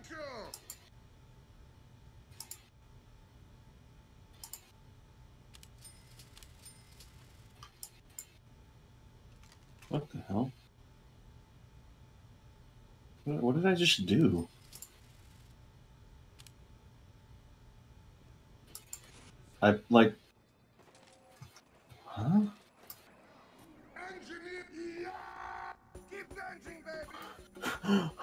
What the hell? What did I just do? I, like... Huh? Engineer! Yeah! Keep dancing, baby!